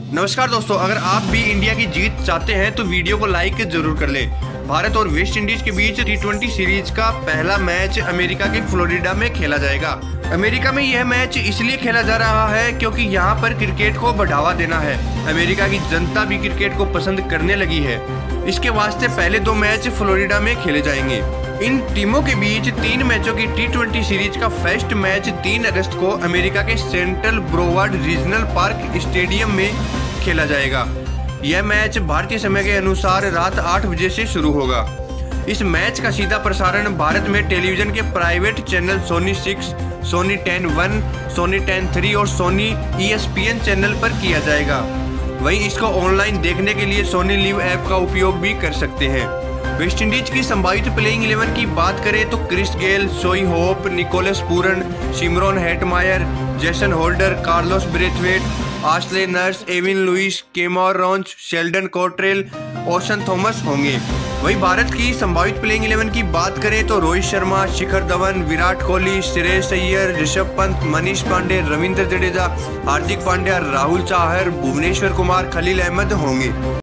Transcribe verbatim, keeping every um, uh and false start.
नमस्कार दोस्तों, अगर आप भी इंडिया की जीत चाहते हैं तो वीडियो को लाइक जरूर कर लें। भारत और वेस्ट इंडीज के बीच टी ट्वेंटी सीरीज का पहला मैच अमेरिका के फ्लोरिडा में खेला जाएगा। अमेरिका में यह मैच इसलिए खेला जा रहा है क्योंकि यहाँ पर क्रिकेट को बढ़ावा देना है। अमेरिका की जनता भी क्रिकेट को पसंद करने लगी है। इसके वास्ते पहले दो मैच फ्लोरिडा में खेले जाएंगे। इन टीमों के बीच तीन मैचों की टी ट्वेंटी सीरीज का फर्स्ट मैच तीन अगस्त को अमेरिका के central Broward regional park stadium में खेला जाएगा। यह मैच भारतीय समय के अनुसार रात आठ बजे से शुरू होगा। इस मैच का सीधा प्रसारण भारत में टेलीविजन के private channel Sony six, Sony ten one, Sony ten three और Sony E S P N channel पर किया जाएगा। वहीं इसको ऑनलाइन देखने के लिए सोनी लिव ऐप का उपयोग भी कर सकते हैं। वेस्ट इंडीज की संभावित प्लेइंग इलेवन की बात करें तो Chris Gayle, Shai Hope, Nicholas Pooran, Shimron Hetmyer, Jason Holder, Carlos Brathwaite, Ashley Nurse, Evin Lewis, Kemar Roach, Sheldon Cottrell, Oshane Thomas होंगे। वहीं भारत की संभावित प्लेइंग इलेवन की बात करें तो रोहित शर्मा, शिखर धवन, विराट कोहली, श्रेयस अय्यर, ऋषभ पंत, मनीष पांडे, रविंद्र जडेजा, हार्दिक पांड्या, राहुल चाहर, भुवनेश्वर कुमार, खलील अहमद होंगे।